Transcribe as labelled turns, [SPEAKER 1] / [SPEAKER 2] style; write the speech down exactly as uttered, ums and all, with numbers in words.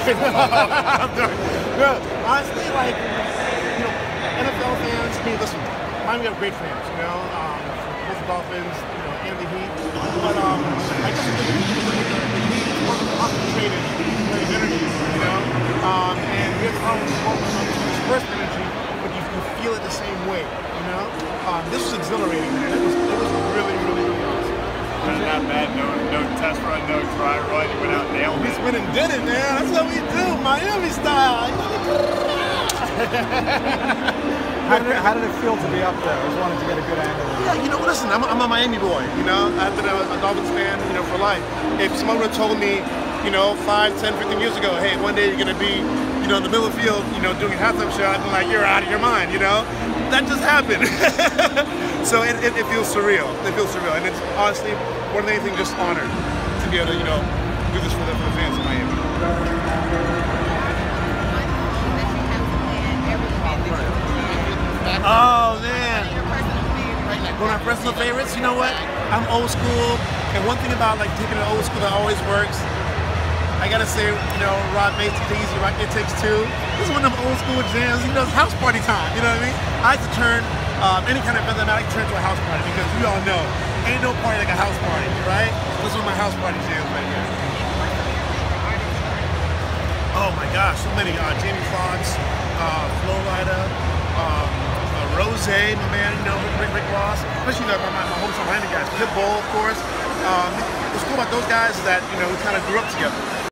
[SPEAKER 1] No, honestly, like, you know, N F L fans, I mean, listen, Miami have great fans, you know, um, both the Dolphins, you know, and the Heat. But um, I just think the Heat is more concentrated in his energy, you know, um, and we're throwing more dispersed energy, but you can feel it the same way, you know. Um, this was exhilarating, man. It was, it was really, really, really awesome.
[SPEAKER 2] Not bad, no, no test run, no dry run. You went out and nailed it.
[SPEAKER 1] We went and did it, man. That's what we do, Miami style.
[SPEAKER 3] How did, it, how did it feel to be up there? I just wanted to get a good angle.
[SPEAKER 1] Yeah, you know, listen, I'm a, I'm a Miami boy, you know. I've been a, a Dolphins fan, you know, for life. If someone would have told me, you know, five, ten, fifteen years ago, hey, one day you're going to be, you know, in the middle of the field, you know, doing a halftime show, I'd be like, you're out of your mind, you know. That just happened. So it, it, it feels surreal. It feels surreal. And it's honestly, more than anything, just honored to be able to, you know, do this for the, for the fans in Miami. Oh, man. One of my personal favorites, you know what? I'm old school, and one thing about like taking an old school that always works, I gotta say, you know, Rob Macy, Easy, right? It Takes Two. This is one of them old school jams. You know, it's house party time. You know what I mean? I like to turn um, any kind of event that I like to turn to a house party because we all know ain't no party like a house party, right? This is one of my house party jams right here. Oh my gosh, so many. Uh, Jamie Foxx, uh, Flo Rida, um, uh, Rose, my man, you know, Rick, Rick Ross, especially you know, my, my hometown Miami guys. Pitbull, of course. Um, what's cool about those guys is that, you know, we kind of grew up together.